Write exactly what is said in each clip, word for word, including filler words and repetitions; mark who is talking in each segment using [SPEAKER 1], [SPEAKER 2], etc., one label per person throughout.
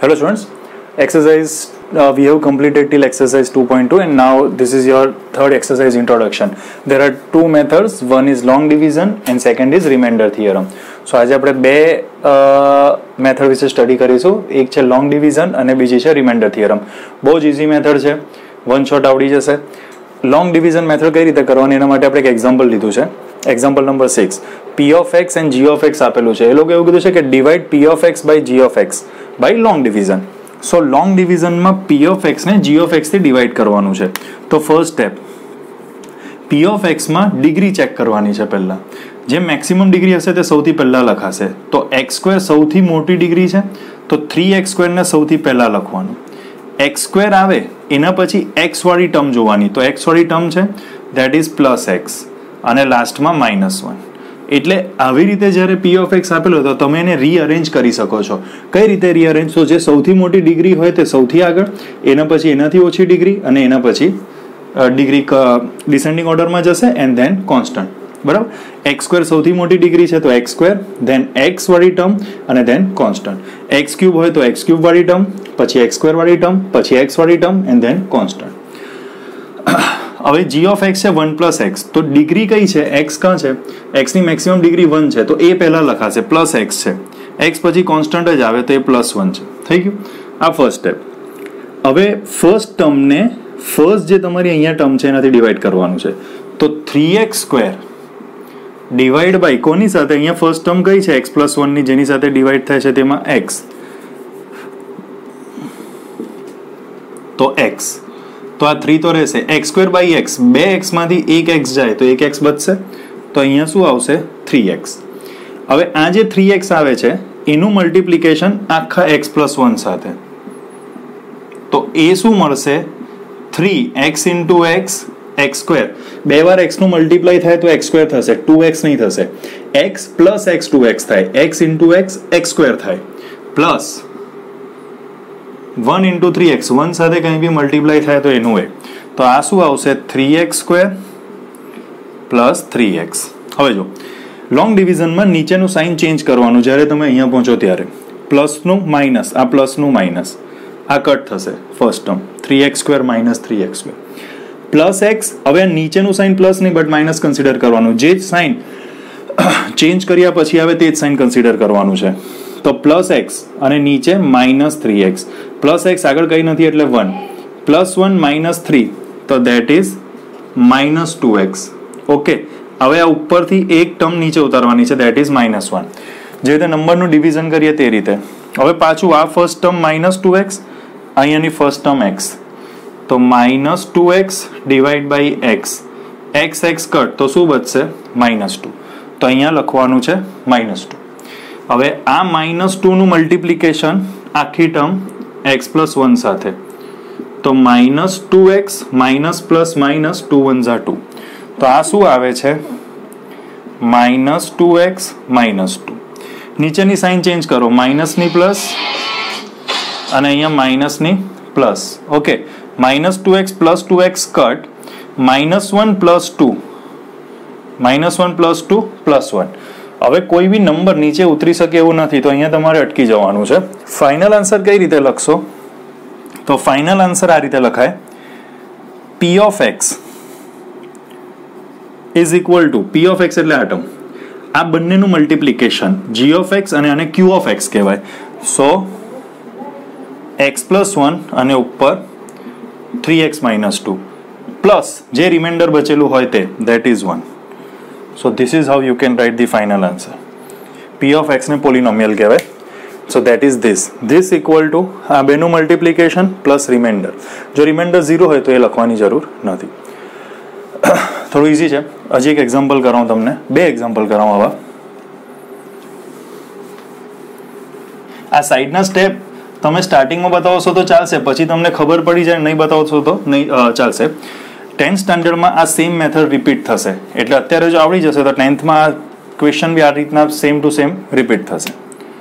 [SPEAKER 1] Hello students, exercise uh, we have completed till exercise two point two and now this is your third exercise introduction. There are two methods, one is long division and second is remainder theorem. So આજે આપણે બે method વિશે study કરીશું. એક છે long division અને બીજી છે રિમાઇન્ડર થિયરમ. બહુ જ ઇઝી મેથડ છે, વન શોટ આવડી જશે. લોંગ ડિવિઝન મેથડ કઈ રીતે કરવાની એના માટે આપણે એક એક્ઝામ્પલ લીધું છે. Example number six, P of x and G of x આપેલું છે. એ લોકો એવું કીધું છે કે divide P of x by G of x by long division. So long ડિવિઝનમાં પી ઓફ એક્સને જી ઓફ એક્સથી ડિવાઈડ કરવાનું છે. તો ફર્સ્ટ સ્ટેપ, પી ઓફ એક્સમાં ડિગ્રી ચેક કરવાની છે. પહેલાં જે મેક્સિમમ ડિગ્રી હશે તે સૌથી પહેલાં લખાશે. તો એક્સ સ્ક્વેર સૌથી મોટી ડિગ્રી છે તો થ્રી એક્સ સ્ક્વેરને સૌથી પહેલાં લખવાનું. એક્સ સ્ક્વેર આવે એના પછી એક્સ વાળી ટર્મ જોવાની. તો એક્સ વાળી ટર્મ છે દેટ ઇઝ પ્લસ એક્સ અને લાસ્ટમાં માઇનસ વન. એટલે આવી રીતે જ્યારે પી ઓફ એક્સ આપેલો તો તમે એને રીઅરેન્જ કરી શકો છો. કઈ રીતે રીઅરેન્જ? તો જે સૌથી મોટી ડિગ્રી હોય તે સૌથી આગળ, એના પછી એનાથી ઓછી ડિગ્રી અને એના પછી ડિગ્રી ડિસેન્ડિંગ ઓર્ડરમાં જશે એન્ડ ધેન કોન્સ્ટન્ટ. બરાબર? એક્સ સ્ક્વેર સૌથી મોટી ડિગ્રી છે તો એક્સ સ્ક્વેર, ધેન એક્સ વાળી ટર્મ અને ધેન કોન્સ્ટન્ટ. એક્સ ક્યુબ હોય તો એક્સ ક્યુબ વાળી ટર્મ, પછી એક્સ સ્ક્વેર વાળી ટર્મ, પછી એક્સ વાળી ટર્મ એન્ડ ધેન કોન્સ્ટન્ટ. હવે જી ઓફ એક્સ છે વન પ્લસ એક્સ. તો ડિગ્રી કઈ છે? એક્સ કાં છે? એક્સની મેક્સિમમ ડિગ્રી વન છે તો એ પહેલાં લખાશે. પ્લસ એક્સ છે, એક્સ પછી કોન્સ્ટન્ટ જ આવે તો એ પ્લસ વન છે. થઈ ગયું? આ ફર્સ્ટ સ્ટેપ. હવે ફર્સ્ટ ટર્મને ફર્સ્ટ જે તમારી અહીંયા ટર્મ છે એનાથી ડિવાઈડ કરવાનું છે. તો three x square divide by કોની સાથે? અહીંયા ફર્સ્ટ ટર્મ કઈ છે? એક્સ પ્લસ વનની, જેની સાથે ડિવાઈડ થાય છે તેમાં એક્સ. તો એક્સ તો આ થ્રી તો રહેશે. એક્સ સ્ક્વેર બાય એક્સ, બે એક્સમાંથી એક એક્સ જાય તો એક એક્સ બચશે. તો અહીંયા શું આવશે? Three x. હવે આ જે થ્રી એક્સ આવે છે એનું મલ્ટિપ્લિકેશન આખા એક્સ પ્લસ વન સાથે. તો એ શું મળશે? Three x into x x square. બે વાર એક્સનું મલ્ટીપ્લાય થાય તો એક્સ સ્ક્વેર થશે, ટુ એક્સ નહીં થશે. X plus x two x થાય, x into x x square થાય, plus one into three x, one સાથે કંઈ બી મલ્ટીપ્લાય થાય તો એનું એ. તો આ શું આવશે? Three x square plus three x. હવે જો લોંગ ડિવિઝનમાં નીચેનું સાઇન ચેન્જ કરવાનું જ્યારે તમે અહીંયા પહોંચો ત્યારે. પ્લસનું માઇનસ, આ પ્લસનું માઇનસ, આ કટ થશે. First term three x square minus three x square plus x. હવે નીચેનું સાઇન પ્લસ નહીં બટ માઇનસ કન્સિડર કરવાનું. જે જ સાઇન ચેન્જ કર્યા પછી આવે તે જ સાઇન કન્સિડર કરવાનું છે. તો પ્લસ એક્સ અને નીચે minus three x. Plus x આગળ કંઈ નથી એટલે one, plus one minus three તો that is minus two x. Okay, હવે આ ઉપરથી એક ટર્મ નીચે ઉતારવાની છે દેટ ઇઝ માઇનસ વન. જે રીતે નંબરનું ડિવિઝન કરીએ તે રીતે. હવે પાછું આ first term minus two x, અહીંયાની ફર્સ્ટ ટર્મ એક્સ. તો minus two x divide by x. X x cut તો શું બચશે? Minus two. તો અહીંયા લખવાનું છે માઇનસ ટુ. હવે આ માઇનસ ટુનું મલ્ટિપ્લિકેશન આખી ટર્મ એક્સ પ્લસ વન સાથે. તો minus two x minus plus minus two one ઝા ટુ. તો આ શું આવે છે? Minus two x minus two. નીચેની સાઇન ચેન્જ કરો, માઇનસની પ્લસ અને અહીંયા માઇનસની plus. Okay, minus two x plus two x cut, minus one plus two, minus one plus two plus one. હવે કોઈ બી નંબર નીચે ઉતરી શકે એવું નથી તો અહીંયા તમારે અટકી જવાનું છે. ફાઇનલ આન્સર કઈ રીતે લખશો? તો ફાઇનલ આન્સર આ રીતે લખાય, P of x is equal to, P of x એટલે આ ટર્મ, આ બંનેનું મલ્ટિપ્લિકેશન જી ઓફ એક્સ અને આને ક્યુ ઓફ એક્સ કહેવાય. સો એક્સ પ્લસ વન અને ઉપર three x minus two plus જે રિમાઇન્ડર બચેલું હોય તે that is one. So this is how you can write the final answer. P of x ને પોલિનોમિયલ કહેવાય. So that is this. This equal to આ બેનું મલ્ટિપ્લિકેશન પ્લસ રિમાઇન્ડર. જો remainder zero હોય તો એ લખવાની જરૂર નથી. થોડું ઇઝી છે. હજી એક એક્ઝામ્પલ કરાવું તમને, બે એક્ઝામ્પલ કરાવું આવા. આ સાઈડના સ્ટેપ તમે સ્ટાર્ટિંગમાં બતાવશો તો ચાલશે, પછી તમને ખબર પડી જાય નહીં બતાવશો તો નહીં ચાલશે. ટેન્થ સ્ટાન્ડર્ડમાં આ સેમ મેથડ રિપીટ થશે. એટલે અત્યારે જો આવડી જશે તો ટેન્થમાં આ ક્વેશ્ચન બી આ રીતના સેમ ટુ સેમ રિપીટ થશે.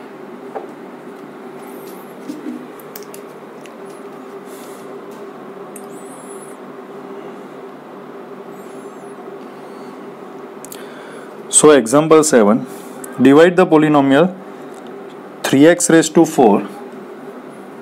[SPEAKER 1] So example seven, divide the polynomial three x raise to four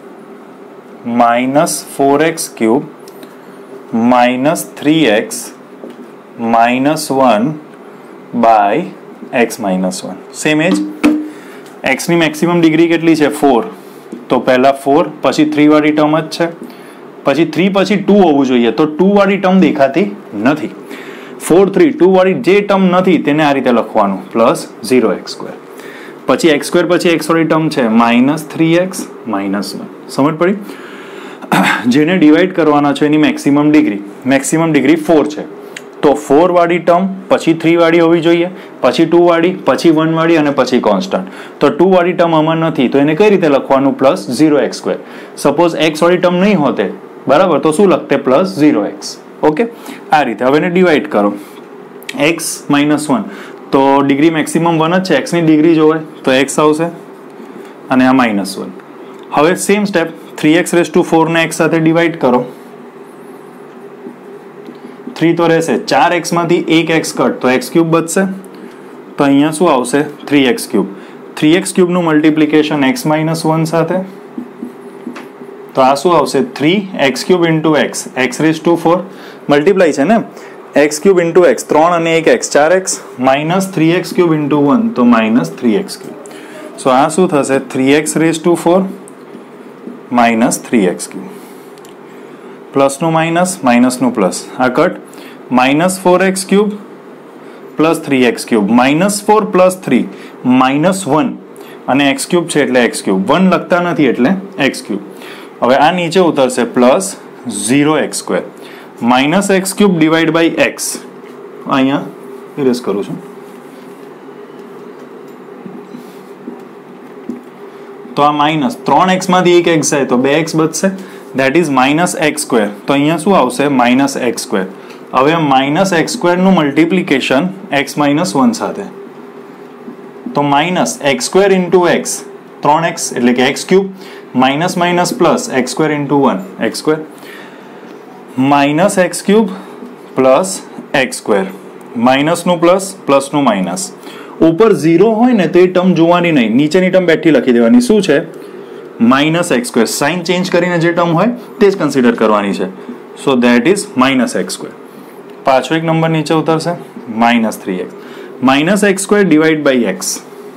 [SPEAKER 1] minus four x cube minus three x minus one by x minus one same as x ની maximum degree કેટલી છે four તો પહેલા four પછી three વાળી term જ છે પછી थ्री પછી टू હોવું જોઈએ તો टू વાળી ટર્મ દેખાતી નથી फोर थ्री टू વાળી જે ટર્મ નથી તેને આ રીતે લખવાનું પ્લસ ઝીરો एक्स સ્ક્વેર પછી एक्स સ્ક્વેર પછી x વાળી ટર્મ છે minus three x minus one સમજ પડી જેને ડિવાઈડ કરવાના છે એની maximum degree maximum degree four છે तो फोर वाली टर्म पछी थ्री वाली होवी जोईए पछी टू वाली पछी वन वाली अने पछी कॉन्स्टंट तो टू वाली टर्म आमां नथी तो एने कई रीते लखवानुं plus zero x square suppose x वाली टर्म नहीं होते बराबर तो शुं लखते प्लस जीरो एक्स ओके आ रीते हवे एने डिवाइड करो एक्स माइनस वन तो डिग्री मैक्सिमम वन ज छे एक्स नी डिग्री जोवे तो एक्स आवशे अने आ माइनस वन हवे same step three x raise to four ने एक्स साथे डिवाइड करो थ्री तो रहશે चार एक्स मांथी एक एक्स कट तो एक्स क्यूब बचशे तो अहींया शुं आवशे three x cube three x cube નું મલ્ટીપ્લિકેશન x માઇનસ वन સાથે તો આ શું આવશે three x cube into x x raised to four multiply છે ને x क्यूब into x ત્રણ અને એક x चार x minus three x cube into one તો minus three x cube so આ શું થશે three x raised to four minus three x cube plus નું માઇનસ માઇનસ નું પ્લસ આ cut minus four x cube plus three x cube minus four plus three minus one अने x cube छे एटले x cube one लगता नथी एटले x cube हवे आ नीचे उतरशे plus zero x square minus x cube divide by x अहींया इरेज करूं छुं तो आ माइनस त्रण एक्स मांथी एक एक्स जाए तो बे एक्स बचशे that is minus x square तो अहींया शुं आवशे माइनस एक्स स्क्वेर હવે માઇનસ એક્સ સ્ક્વેર નું મલ્ટીપ્લિકેશન એક્સ માઇનસ વન સાથે તો minus x square into x ત્રણ એક્સ એટલે કે x cube minus minus plus x square into one x square minus x cube plus x square માઇનસનું plus પ્લસનું minus ઉપર zero હોય ને તો એ ટર્મ જોવાની નહીં નીચેની ટર્મ બેઠી લખી દેવાની શું છે minus x square sign change કરીને જે ટર્મ હોય તે જ કન્સિડર કરવાની છે so that is minus x square पांचों एक नंबर नीचे उतरशे minus three x minus x square divide by x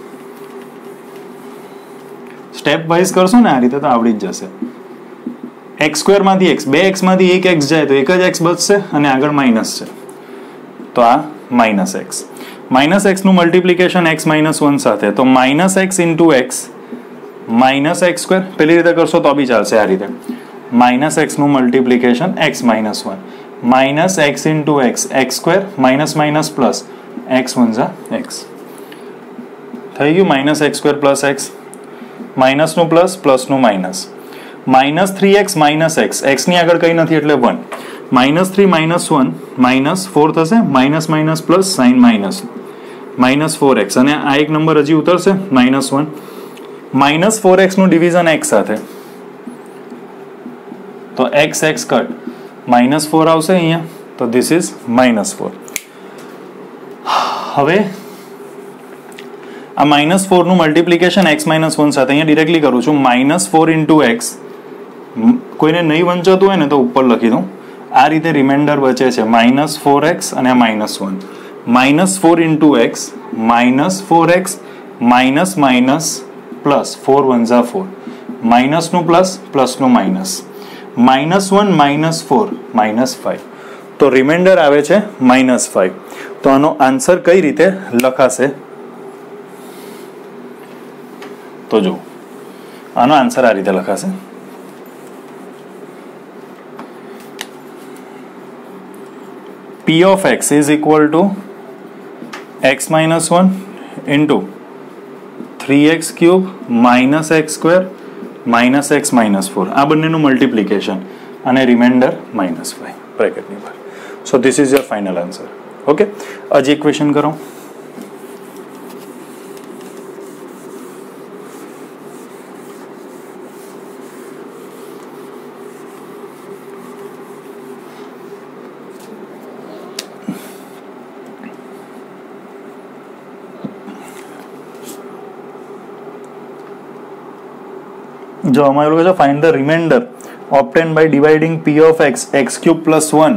[SPEAKER 1] step wise करशो ने आ रीते तो आवड़ी ज जशे एक्स स्क्वेर मांथी एक्स बे एक्स मांथी एक एक्स जाए तो एक ज एक्स बचशे अने आगळ माइनस छे तो आ माइनस एक्स माइनस एक्स નું મલ્ટીપ્લિકેશન x માઇનસ वन સાથે તો minus x into x minus x square પેલી રીતે કરશો તો બી ચાલશે આ રીતે માઇનસ एक्स નું multiplication x minus one minus x into x x square minus minus plus x one जा एक्स थई गयुं minus x square plus x minus नु प्लस प्लस नु minus minus three x minus x x नी आगळ कई नथी एटले one minus three minus one minus four थशे minus minus plus sign minus minus four x अने आ एक नंबर हजी उतरशे minus one minus four x नु डिविजन एक्स साथे तो x x cut minus four आवशे अहींया तो दिस इज माइनस फोर हवे आ माइनस फोर નું મલ્ટીપ્લિકેશન x માઇનસ वन સાથે અહીંયા ડિરેક્ટલી કરું છું માઇનસ फोर into x કોઈને નહીં વંચાતું હોય ને તો ઉપર લખી દઉં આ રીતે રિમાઇન્ડર બચે છે માઇનસ फोर एक्स અને minus one minus four into x minus four x minus minus plus four one जा फोर માઇનસ નું પ્લસ પ્લસ નું minus minus one minus four minus five तो रिमाइंडर आवे छे माइनस फाइव तो आनो answer कई रीते लखाशे तो जो आनो आंसर आ रीते लखाशे P of x is equal to x minus one into three x cube minus x square minus x minus four आ बन्नेनु मल्टीप्लिकेशन અને રિમાઇન્ડર માઇનસ फाइव બ્રેકેટની બહાર so this is your final answer okay હજી એક question કરો जो हमारे लोग find the remainder obtained by dividing p of x, x cube plus one,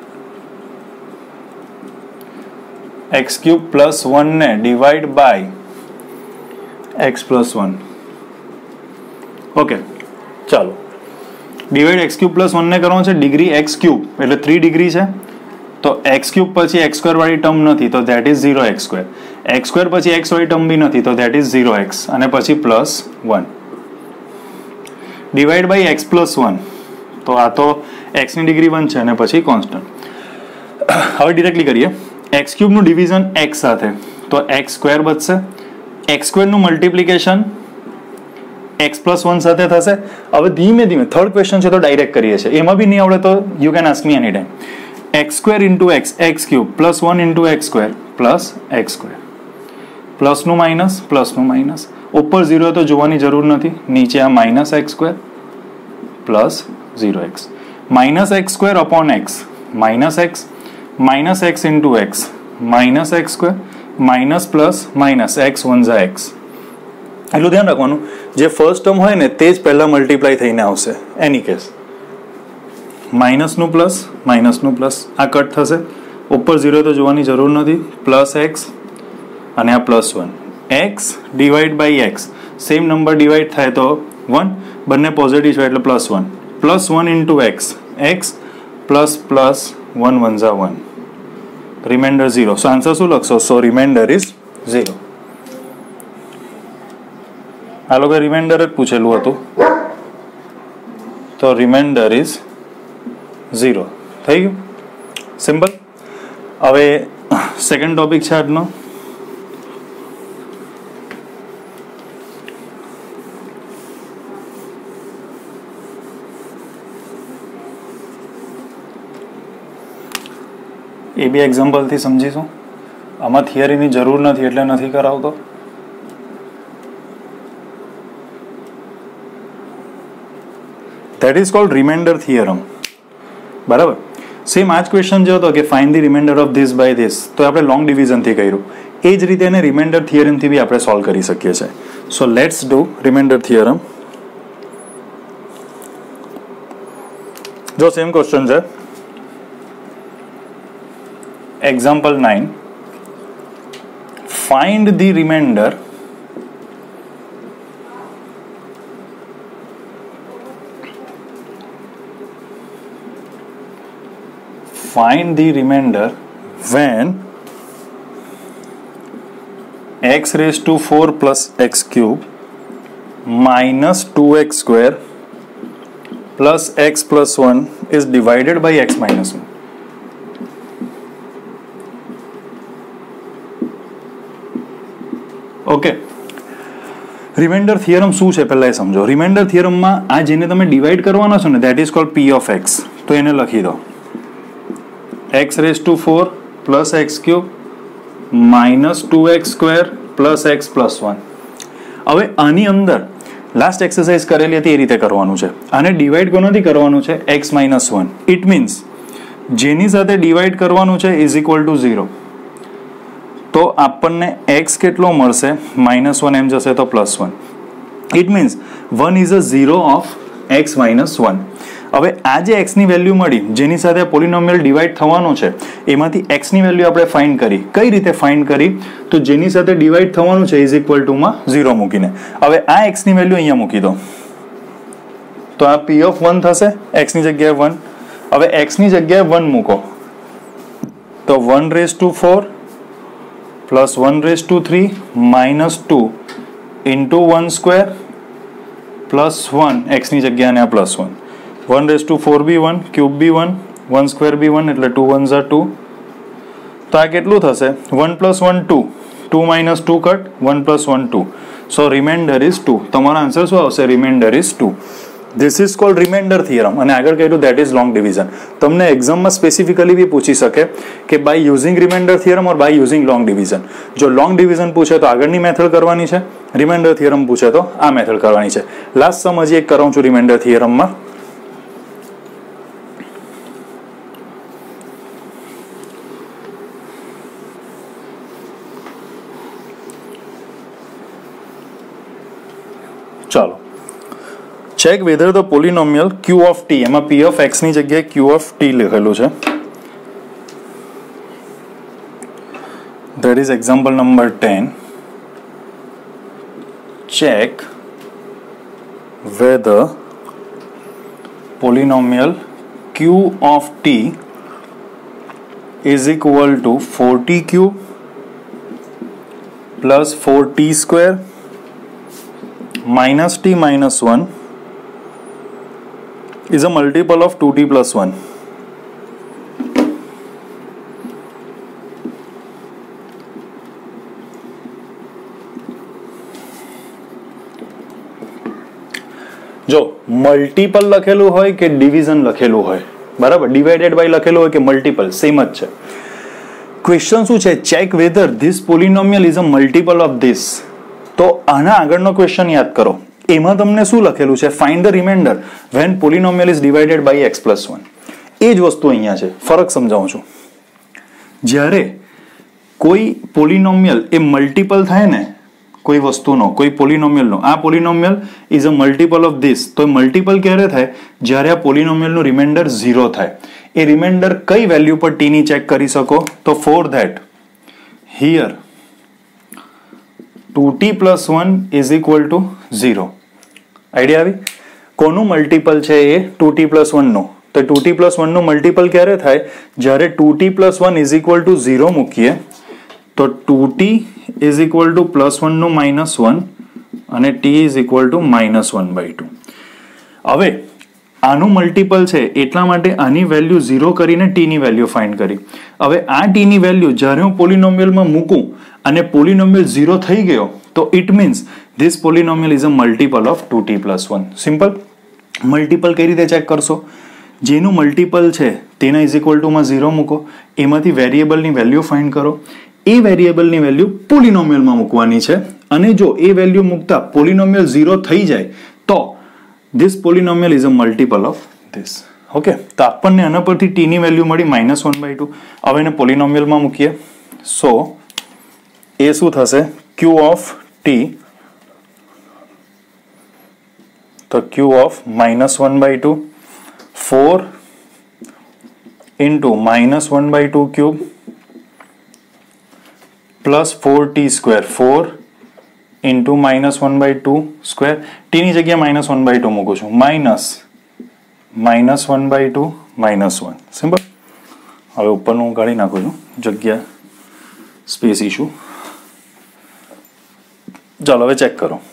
[SPEAKER 1] x cube plus one ने divide by x plus one. ઓકે ચાલો divide x cube plus one ને કરવાનો છે ડિગ્રી x ક્યુબ એટલે થ્રી ડિગ્રી છે તો x cube પછી x સ્ક્વેર વાળી ટર્મ નથી તો that is zero x square, x square પછી x વાળી ટર્મ બી નથી તો ધેટ ઇઝ ઝીરો x અને પછી plus one divide by x plus one તો આ તો x ની ડિગ્રી વન છે અને પછી કોન્સ્ટન્ટ. હવે ડિરેક્ટલી કરીએ x ક્યુબ નું ડિવિઝન x સાથે તો x સ્ક્વેર બચશે, x સ્ક્વેર નું મલ્ટિપ્લિકેશન x પ્લસ વન સાથે થશે. હવે ધીમે ધીમે થર્ડ ક્વેશ્ચન છે તો ડાયરેક્ટ કરીએ છીએ, એમાં બી નહીં આવડે તો you can ask me any time. x square into x x cube plus one into x square plus x square પ્લસનું માઇનસ પ્લસનું માઇનસ ઉપર ઝીરો તો જોવાની જરૂર નથી, નીચે આ minus x square plus zero x minus x square upon x minus x minus x into x minus x square minus plus minus x one ઝા એક્સ. એટલું ધ્યાન રાખવાનું જે ફર્સ્ટ ટર્મ હોય ને તે જ પહેલા મલ્ટીપ્લાય થઈને આવશે એની કેસ. માઇનસનું પ્લસ માઇનસનું પ્લસ આ કટ થશે, ઉપર ઝીરો તો જોવાની જરૂર નથી, પ્લસ એક્સ અને આ plus one x divide by x same number divide થાય તો વન, બંને પોઝિટિવ છે એટલે plus one plus one into x x plus plus one one ઝા one remainder zero. So answer શું લખશો? So remainder is zero. આ લોકો રિમાઇન્ડર જ પૂછેલું હતું તો રિમાઇન્ડર ઇઝ ઝીરો થઈ ગયું, સિમ્પલ. હવે સેકન્ડ ટોપિક છે આજનો એ બી એક્ઝામ્પલથી સમજીશું. આમાં થિયરીની જરૂર નથી એટલે નથી કરાવતો. That is called remainder theorem. બરાબર, સેમ આ જ ક્વેશ્ચન જે હતો કે find the remainder of this by this તો આપણે લોંગ ડિવિઝનથી કર્યું, એ જ રીતે એને રિમાઇન્ડર થિયરમથી બી આપણે સોલ્વ કરી શકીએ છીએ. So let's do remainder theorem. જો સેમ ક્વેશ્ચન છે, example nine, find the remainder find the remainder when x raised to four plus x cube minus two x square plus x plus one is divided by x minus one. Okay, remainder theorem શું છે પહેલા એ સમજો. Reminder થિયરમમાં આ જેને તમે divide કરવાના છો ને that is called p of x, તો એને લખી દો x raised to four plus x cube minus two x square plus x plus one. હવે આની અંદર લાસ્ટ એક્સરસાઇઝ કરેલી હતી એ રીતે કરવાનું છે. આને ડિવાઈડ કોનાથી કરવાનું છે? x minus one. It means જેની સાથે ડિવાઈડ કરવાનું છે ઇઝ ઇક્વલ ટુ ઝીરો, તો આપણને x કેટલો મળશે? માઇનસ વન, એમ જશે તો plus one. It means one is a zero of x minus one. હવે આ જે x ની વેલ્યુ મળી જેની સાથે પોલિનોમિયલ ડિવાઈડ થવાનો છે એમાંથી x ની વેલ્યુ આપણે ફાઇન્ડ કરી. કઈ રીતે ફાઇન્ડ કરી? તો જેની સાથે ડિવાઈડ થવાનું છે ઇઝ ઇક્વલ ટુ માં ઝીરો મૂકીને. હવે આ x ની વેલ્યુ અહીંયા મૂકી દો તો આ p ઓફ વન થશે, x ની જગ્યાએ વન. હવે x ની જગ્યાએ વન મૂકો તો one raise to four plus one raise to three minus two into one square plus one, x ની જગ્યાએ આ plus one. One raise to four બી વન, ક્યુબ બી વન, વન સ્ક્વેર બી વન એટલે ટુ વન ઝા two. તો આ કેટલું થશે? One plus one two, two minus two cut, one plus one two. So remainder is two. તમારો આન્સર શું આવશે? Remainder is two. This is called remainder theorem. અને આગળ કહ્યું ધેટ ઇઝ લોંગ ડિવિઝન. તમને એક્ઝામમાં સ્પેસિફિકલી બી પૂછી શકે કે by using remainder theorem or by using long division. જો લોંગ ડિવિઝન પૂછે તો આગળની મેથડ કરવાની છે, રિમાઇન્ડર થિયરમ પૂછે તો આ મેથડ કરવાની છે. લાસ્ટ સમ હજી એક કરાવું છું રિમાઇન્ડર થિયરમમાં. ચાલો check whether the polynomial q of t, એમાં પી ઓફ એક્સ ની જગ્યાએ ક્યુ ઓફ ટી લખેલું છે. That is example number ten. Check whether polynomial q of t is equal to four t cube plus four t square minus t minus one is a multiple of two t plus one. જો multiple લખેલું હોય કે division લખેલું હોય, બરાબર, divided by લખેલું હોય કે મલ્ટીપલ, સેમ જ છે. ક્વેશ્ચન શું છે? Check whether this polynomial is a multiple of this. તો આના આગળનો ક્વેશ્ચન યાદ કરો, એમાં તમને શું લખેલું છે? Find the remainder when polynomial is divided by x plus one. એ જ વસ્તુ અહીંયા છે, ફરક સમજાવું છું. જ્યારે કોઈ પોલિનોમિયલ એ મલ્ટીપલ થાય ને, કોઈ વસ્તુનો, કોઈ પોલિનોમિયલનો, આ polynomial is a multiple of this. તો મલ્ટીપલ ક્યારે થાય? જ્યારે આ પોલિનોમિયલનું રિમાઇન્ડર ઝીરો થાય. એ રિમાઇન્ડર કઈ વેલ્યુ પર ટી ની ચેક કરી શકો? તો for that here two t plus one is equal to zero. Idea આવી? કોનું મલ્ટીપલ છે એ? ટુ ટી પ્લસ વનનું. તો ટુ ટી પ્લસ વનનું મલ્ટીપલ ક્યારે થાય? જ્યારે two t plus one is equal to zero મૂકીએ તો two t is equal to plus વનનું માઇનસ વન અને t is equal to minus one by two. હવે આનું મલ્ટીપલ છે એટલા માટે આની વેલ્યુ ઝીરો કરીને ટી ની વેલ્યુ ફાઇન્ડ કરી. હવે આ ટી ની વેલ્યુ જ્યારે હું પોલિનોમિયલમાં મૂકું અને પોલિનોમિયલ ઝીરો થઈ ગયો તો it means this polynomial is a multiple of two t plus one. Simple. Multiple કઈ રીતે ચેક કરશો? જેનું મલ્ટીપલ છે તેના ઇઝ ઇક્વલ ટુમાં ઝીરો મૂકો, એમાંથી વેરિયેબલની વેલ્યુ ફાઇન્ડ કરો. એ વેરિયેબલની વેલ્યુ પોલિનોમિયલમાં મૂકવાની છે અને જો એ વેલ્યુ મૂકતા પોલિનોમિયલ ઝીરો થઈ જાય તો this polynomial is a multiple of this. Okay, તો આપણને આના પરથી ટી ની વેલ્યુ મળી માઇનસ વન બાય ટુ. હવે એને પોલિનોમિયલમાં મૂકીએ. સો એ શું થશે? ક્યુ ઓફ ટી, તો q of minus one by two four into minus one by two cube plus four t square, four into minus one by two square. ટીની જગ્યાએ minus one by two મૂકું છું, minus minus one by two minus one. Simple. હવે ઉપરનું હું કાઢી નાખું છું, જગ્યા સ્પેસ ઇશ્યુ. ચાલો હવે ચેક કરો.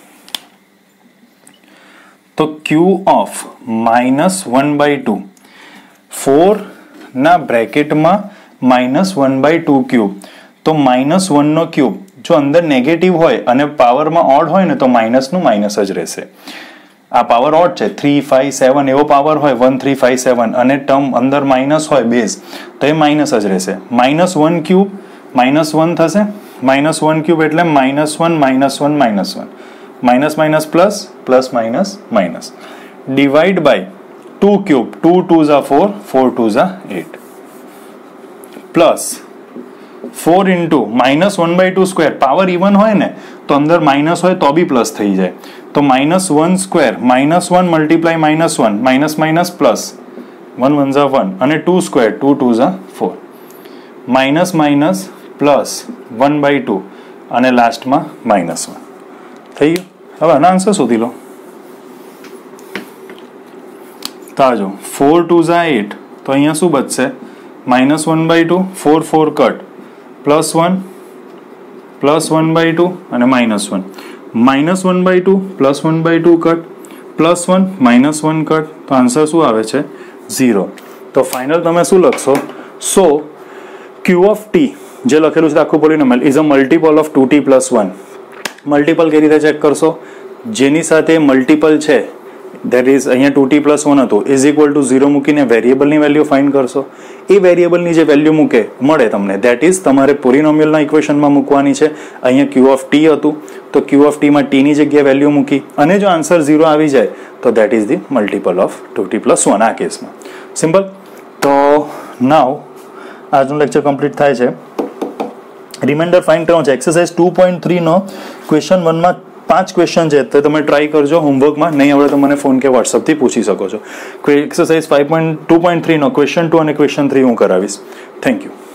[SPEAKER 1] તો q of minus one by two, four ના બ્રેકેટમાં minus one by two cube. તો માઇનસ વન નો ક્યુબ જો અંદર નેગેટિવ હોય અને પાવરમાં ઓડ હોય ને તો માઇનસ નું માઇનસ જ રહેશે. આ પાવર ઓડ છે, થ્રી ફાઈવ સેવન એવો પાવર હોય, વન થ્રી ફાઈવ સેવન, અને ટર્મ અંદર માઇનસ હોય બેઝ, તો એ માઇનસ જ રહેશે. Minus one cube minus one થશે, માઇનસ વન ક્યુબ એટલે minus one minus one minus one, minus minus plus, plus minus minus, divide by two cube, two two ઝા four, four two ઝા eight, plus four into minus one by two square. Power even હોય ને તો અંદર minus હોય તો બી plus થઈ જાય. તો minus one square, minus one multiply minus one, minus minus plus, one one ઝા વન, અને ટુ સ્ક્વેર, ટુ ટુ ઝા four, minus minus plus one by two, અને લાસ્ટમાં માઇનસ વન. થઈ ગયું. હવે આના આન્સર શોધી લો. તાજો ફોર ટુ ઝા એટ, તો અહીંયા શું બચશે? Minus one by two, four four cut, plus one, plus one by two અને minus one, minus one by two, plus one by two cut, plus one, minus one cut. તો answer શું આવે છે? Zero. તો final તમે શું લખશો? સો ક્યુ of T જે લખેલું છે આખું polynomial is a multiple of two t plus one. Multiple કઈ રીતે ચેક કરશો? જેની સાથે મલ્ટીપલ છે દેટ ઇઝ અહીંયા ટુ ટી પ્લસ વન હતું, ઇઝ ઇક્વલ ટુ ઝીરો મૂકીને વેરિયેબલની વેલ્યુ ફાઇન્ડ કરશો. એ વેરિયેબલની જે વેલ્યુ મૂકે મળે તમને, દેટ ઇઝ તમારે પોલિનોમિયલના ઇક્વેશનમાં મૂકવાની છે. અહીંયા ક્યુ ઓફ ટી હતું તો ક્યુ ઓફ ટીમાં ટીની જગ્યાએ વેલ્યુ મૂકી, અને જો આન્સર ઝીરો આવી જાય તો that is the multiple of two t plus one આ કેસમાં. સિમ્પલ. તો નાવ આજનું લેક્ચર કમ્પ્લીટ થાય છે. રિમાઇન્ડર ફાઇન્ડ કરવાનું છે. એક્સરસાઇઝ ટુ પોઈન્ટ થ્રીનો ક્વેશ્ચન વનમાં પાંચ ક્વેશ્ચન છે તો તમે ટ્રાય કરજો હોમવર્કમાં, નહીં આવડે તો મને ફોન કે વોટ્સઅપથી પૂછી શકો છો. Exercise five point two point થ્રીનો ક્વેશ્ચન ટુ અને ક્વેશ્ચન થ્રી હું કરાવીશ. Thank you.